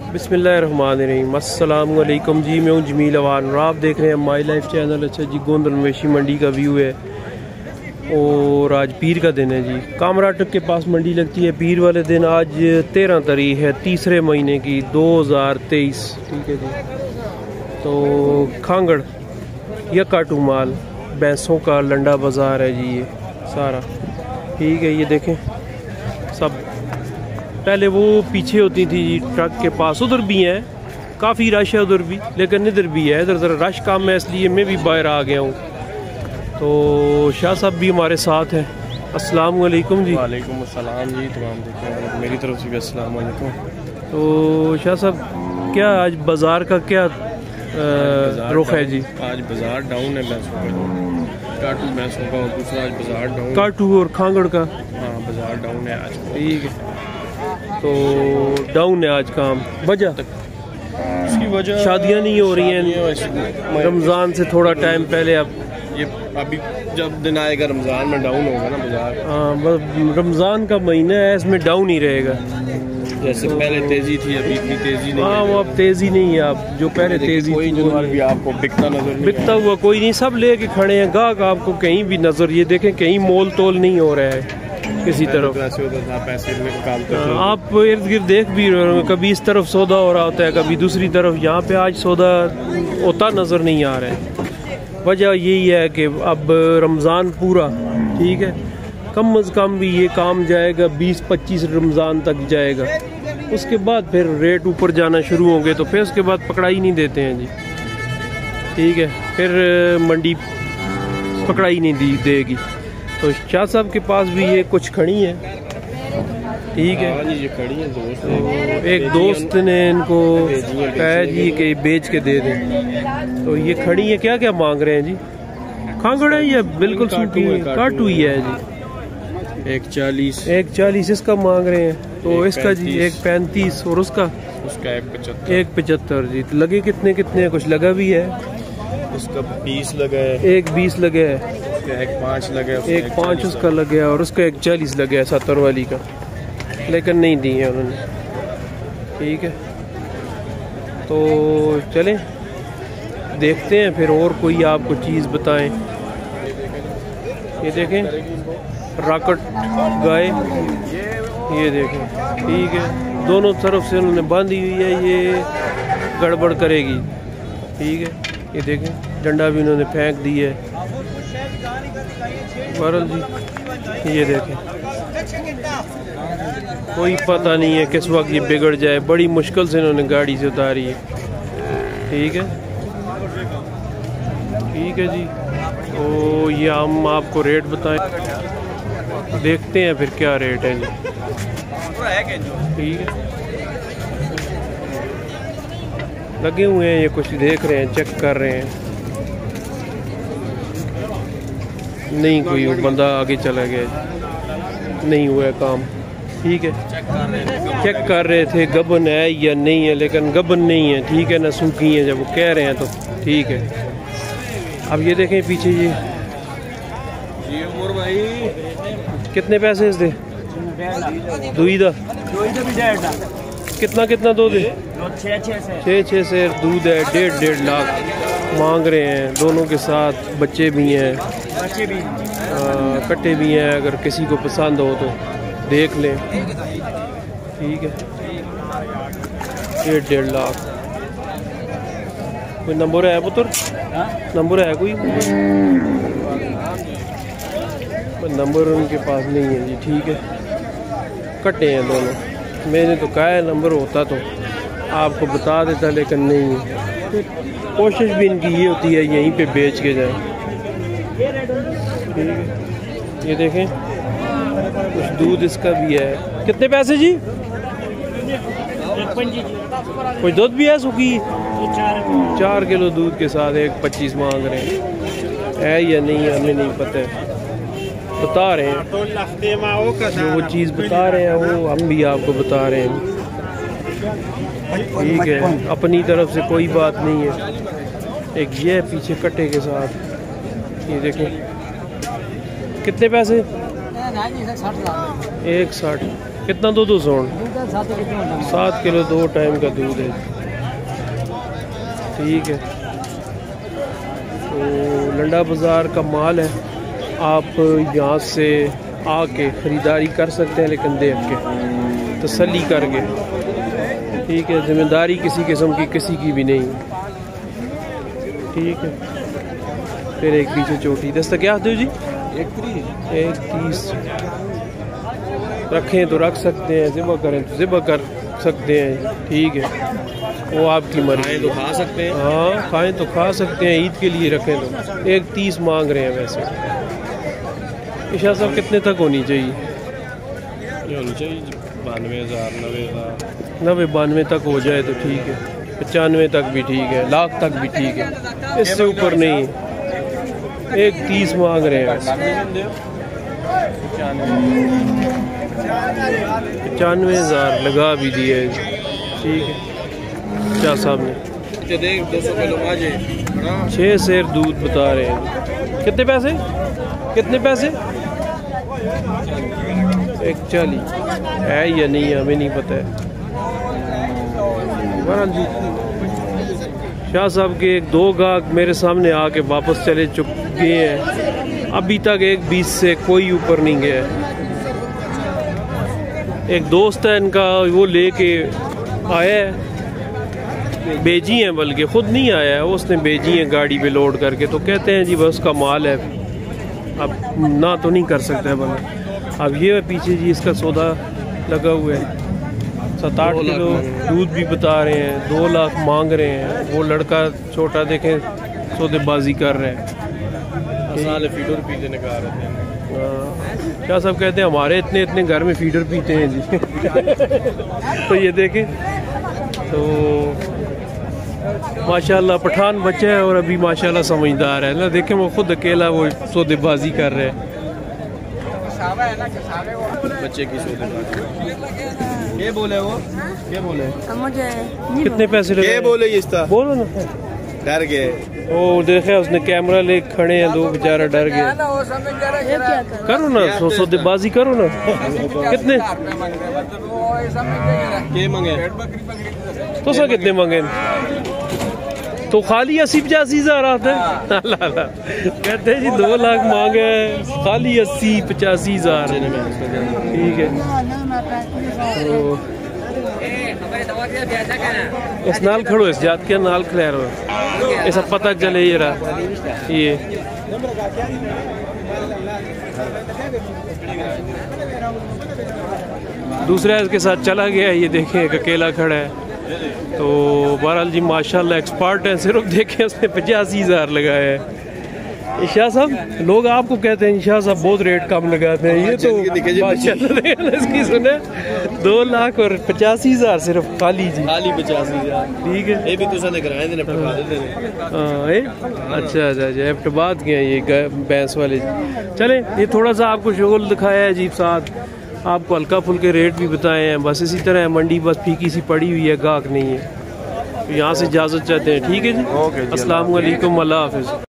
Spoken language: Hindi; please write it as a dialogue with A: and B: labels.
A: बिस्मिल्लाहिर्रहमानिर्रहीम। अस्सलाम वालेकुम जी, मैं हूँ जमील अवान और आप देख रहे हैं माई लाइफ चैनल। अच्छा जी, गोंदल मवेशी मंडी का व्यू है और आज पीर का दिन है जी। कामराटक के पास मंडी लगती है पीर वाले दिन। आज 13 तारीख है, तीसरे महीने की 2023। ठीक है जी। तो खांगड़ यकाटू माल भैंसों का लंडा बाज़ार है जी, ये सारा। ठीक है, ये देखें सब। पहले वो पीछे होती थी जी ट्रक के पास, उधर भी हैं, काफ़ी रश है उधर भी, लेकिन इधर भी है। इधर ज़रा रश कम है, इसलिए मैं भी बाहर आ गया हूँ। तो शाह साहब भी हमारे साथ हैं। अस्सलाम वालेकुम जी।
B: वालेकुम अस्सलाम जी, तमाम देखिए मेरी तरफ से भी अस्सलाम वालेकुम।
A: तो शाह साहब, क्या आज बाज़ार का क्या रुख है जी?
B: आज बाज़ार डाउन है भैंसों का, काटू भैंसों का, और दूसरा आज बाज़ार डाउन।
A: काटू और खांगड़ का?
B: हाँ, बाज़ार डाउन है आज।
A: ठीक है, तो डाउन है आज काम। वजह
B: उसकी वजह
A: शादियाँ नहीं हो रही हैं रमज़ान से थोड़ा टाइम पहले। अब
B: ये अभी जब दिन आएगा रमज़ान में डाउन होगा ना बाज़ार।
A: हाँ, रमज़ान का महीना है, इसमें डाउन ही रहेगा।
B: जैसे पहले तेज़ी थी, अभी इतनी तेज़ी नहीं।
A: हाँ, वो अब तेज़ी नहीं है। अब जो पहले तेज़ी
B: कोई जानवर भी आपको बिकता नजर नहीं,
A: बिकता हुआ कोई नहीं, सब लेके खड़े हैं। गाहक आपको कहीं भी नजर, ये देखें कहीं मोल तोल नहीं हो रहा है किसी तरफ।
B: ऐसे होता था, पैसे निकालते थे।
A: आप इर्द गिर्द देख भी रहे हो, कभी इस तरफ सौदा हो रहा होता है, कभी दूसरी तरफ। यहाँ पे आज सौदा होता नजर नहीं आ रहा है। वजह यही है कि अब रमज़ान पूरा, ठीक है, कम अज़ कम भी ये काम जाएगा 20-25 रमज़ान तक जाएगा। उसके बाद फिर रेट ऊपर जाना शुरू होंगे, तो फिर उसके बाद पकड़ाई नहीं देते हैं जी। ठीक है, फिर मंडी पकड़ाई नहीं देगी। तो शाह साहब के पास भी ये कुछ खड़ी है। ठीक है,
B: ये खड़ी है दोस्त।
A: तो एक दोस्त ने इनको कहा जी कि बेच के दे दें। तो ये खड़ी है। क्या क्या मांग रहे हैं जी? खांगड़ है या बिल्कुल सूखी है? काटू ही है जी।
B: 140
A: इसका मांग रहे हैं। तो इसका जी 135 और उसका 175 जी। तो लगे कितने कितने? कुछ लगा भी है।
B: उसका 20 लगा है,
A: 120 लगे है,
B: 1.5 लगा है,
A: 1.5 उसका लग गया और उसका 140 लग गया 70 वाली का, लेकिन नहीं दी है उन्होंने। ठीक है, तो चलें देखते हैं फिर और कोई आपको चीज़ बताएं। ये देखें राकट गाय, ये देखें। ठीक है, दोनों तरफ से उन्होंने बांधी हुई है, ये गड़बड़ करेगी। ठीक है, ये देखें डंडा भी उन्होंने फेंक दी है। बहरहाल जी, ये देखें कोई पता नहीं है किस वक्त ये बिगड़ जाए। बड़ी मुश्किल से इन्होंने गाड़ी से उतारी है। ठीक है, ठीक है जी। तो ये हम आपको रेट बताएं, देखते हैं फिर क्या रेट है जी। ठीक है, लगे हुए हैं, ये कुछ देख रहे हैं, चेक कर रहे हैं। नहीं, कोई बंदा आगे चला गया, नहीं हुआ है काम। ठीक है, चेक कर रहे थे गबन है या नहीं है, लेकिन गबन नहीं है। ठीक है ना, सूखी है जब वो कह रहे हैं तो ठीक है। अब ये देखें पीछे ये भाई कितने पैसे इस दे? दूध कितना दूध है? 6 से दूध है। 1.5 लाख मांग रहे हैं, दोनों के साथ बच्चे भी हैं, कट्टे भी हैं। अगर किसी को पसंद हो तो देख लें। ठीक है, 1.5 लाख। कोई नंबर है पुत्र? नंबर है कोई? नंबर उनके पास नहीं है जी। ठीक है, कट्टे हैं दोनों। मैंने तो कहा है नंबर होता तो आपको बता देता, लेकिन नहीं है। कोशिश भी इनकी ये होती है यहीं पे बेच के जाए। ठीक है, ये देखें कुछ दूध इसका भी है। कितने पैसे जी? कोई दूध भी है सूखी? 4 किलो दूध के साथ 1.25 मांग रहे हैं। है या नहीं है हमें नहीं पता है, बता रहे हैं जो वो चीज़ बता रहे हैं वो हम भी आपको बता रहे हैं। ठीक है, अपनी तरफ से कोई बात नहीं है। एक ये पीछे कट्टे के साथ, ये देखें कितने पैसे? 160। कितना दो 200? 7 किलो 2 टाइम का दूध है। ठीक है, तो लंडा बाज़ार का माल है, आप यहाँ से आके ख़रीदारी कर सकते हैं, लेकिन देख के तसल्ली करके। ठीक है, ज़िम्मेदारी किसी किस्म की किसी की भी नहीं। ठीक है, फिर एक पीछे चोटी दस्ता क्या दो जी, 1.30 रखें तो रख सकते हैं, ज़िबा करें तो ज़िबा कर सकते हैं। ठीक है, वो आपकी मर्ज़ी।
B: खाएं तो खा सकते हैं।
A: हाँ, खाएं तो खा सकते हैं, ईद के लिए रखें तो। 1.30 मांग रहे हैं। वैसे इशा साहब कितने तक होनी चाहिए?
B: ये होनी चाहिए 92,000
A: 90-92 तक हो जाए तो ठीक है, 95 तक भी ठीक है, लाख तक भी ठीक है, इससे ऊपर नहीं। 1.30 मांग रहे हैं। 95,000 लगा भी दिए। ठीक है, क्या साहब ने 6 सेर दूध बता रहे हैं। कितने पैसे? कितने पैसे? 140 है या नहीं, हमें नहीं पता है। बहरहाल जी, शाह साहब के 2 गाहक मेरे सामने आके वापस चले चुके हैं। अभी तक 1.20 से कोई ऊपर नहीं गया। एक दोस्त है इनका, वो लेके आया है, भेजी हैं, बल्कि ख़ुद नहीं आया है, उसने भेजी है गाड़ी पे लोड करके। तो कहते हैं जी बस का माल है, अब ना तो नहीं कर सकता है बंदा। अब ये पीछे जी इसका सौदा लगा हुआ है, 7-8 किलो दूध भी बता रहे हैं, 2 लाख मांग रहे हैं। वो लड़का छोटा देखें सौदेबाजी कर रहे हैं।
B: फीडर पीते निकाल रहे थे।
A: क्या सब कहते हैं हमारे इतने इतने घर में फीडर पीते हैं जी। तो ये देखें, तो माशाल्लाह पठान बच्चा है और अभी माशाल्लाह समझदार है ना। देखें वो खुद अकेला वो सौदेबाजी कर रहे हैं।
B: बच्चे की सौदेबाजी। ये बोले वो, ये बोले
C: मुझे
A: कितने पैसे लगे?
B: ये बोले इसका
A: बोलो ना।
B: डर गए।
A: वो देखे उसने कैमरा ले खड़े हैं, 2 बेचारा डर गए। करो ना सौदेबाजी करो ना। कितने
B: ये मांगे?
A: तो सर कितने मांगे? तो खाली 80-85 हज़ार आता है। कहते हैं जी 2 लाख मांगे, खाली 80-85 हज़ार। ठीक है, तो इस नाल खड़ो, इस जात के नाल खड़ा रहो, ऐसा पता चले ये रहा। ये दूसरा इसके साथ चला गया, ये देखें एक अकेला खड़ा है। तो बहरहाल जी माशाल्लाह एक्सपर्ट है। सिर्फ देखें उसने 85 हज़ार लगाया है। शाह साहब, लोग आपको कहते हैं शाह साहब बहुत रेट कम लगाते हैं, ये तो माशाल्लाह इसकी सुने 2 लाख और 85 हज़ार सिर्फ खाली जी,
B: खाली 85,000।
A: ठीक है,
B: ये भी तुझे कराए देने पड़वा देते हैं।
A: अच्छा एबटबाद के हैं ये भैंस वाले। चले, ये थोड़ा सा आपको शगल दिखाया है अजीब साथ, आपको हल्का फुल्के रेट भी बताए हैं। बस इसी तरह मंडी बस फीकी सी पड़ी हुई है, गाहक नहीं है। तो यहाँ से इजाज़त चाहते हैं। ठीक है जी, अस्सलाम वालेकुम, अल्लाह हाफ़िज़।